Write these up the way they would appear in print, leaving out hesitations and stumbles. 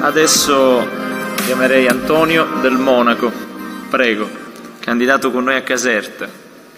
Adesso chiamerei Antonio Del Monaco, prego, candidato con noi a Caserta.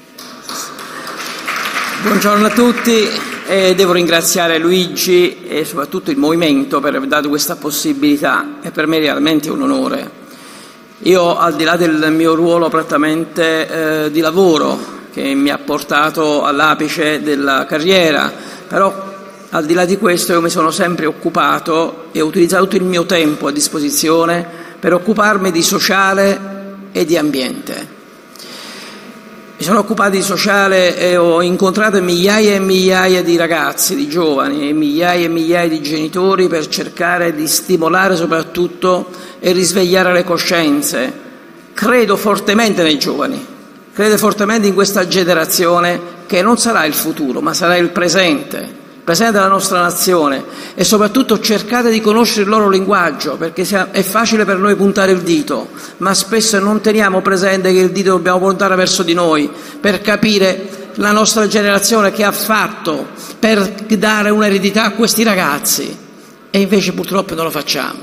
Buongiorno a tutti, devo ringraziare Luigi e soprattutto il Movimento per aver dato questa possibilità, e per me è veramente un onore. Io, al di là del mio ruolo prettamente di lavoro, che mi ha portato all'apice della carriera, però al di là di questo io mi sono sempre occupato e ho utilizzato tutto il mio tempo a disposizione per occuparmi di sociale e di ambiente. Mi sono occupato di sociale e ho incontrato migliaia e migliaia di ragazzi, di giovani, e migliaia di genitori per cercare di stimolare soprattutto e risvegliare le coscienze. Credo fortemente nei giovani, credo fortemente in questa generazione che non sarà il futuro, ma sarà il presente della nostra nazione, e soprattutto cercate di conoscere il loro linguaggio, perché è facile per noi puntare il dito, ma spesso non teniamo presente che il dito dobbiamo puntare verso di noi per capire la nostra generazione che ha fatto per dare un'eredità a questi ragazzi, e invece purtroppo non lo facciamo.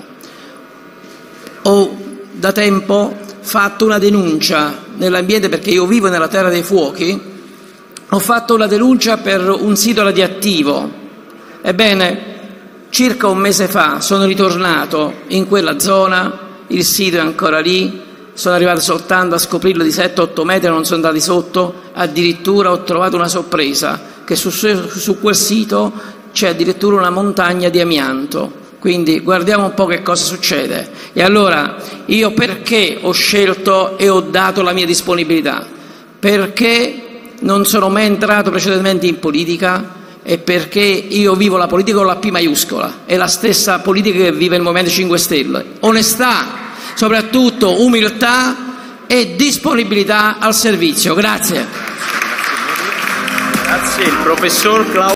Ho da tempo fatto una denuncia nell'ambiente, perché io vivo nella terra dei fuochi. Ho fatto una denuncia per un sito radioattivo. Ebbene, circa un mese fa sono ritornato in quella zona, il sito è ancora lì, sono arrivato soltanto a scoprirlo di 7-8 metri, non sono andati sotto, addirittura ho trovato una sorpresa, che su quel sito c'è addirittura una montagna di amianto. Quindi guardiamo un po' che cosa succede. E allora, io perché ho scelto e ho dato la mia disponibilità? Perché non sono mai entrato precedentemente in politica, e perché io vivo la politica con la P maiuscola, è la stessa politica che vive il Movimento 5 Stelle. Onestà, soprattutto umiltà e disponibilità al servizio. Grazie. Grazie, il professor Claudio.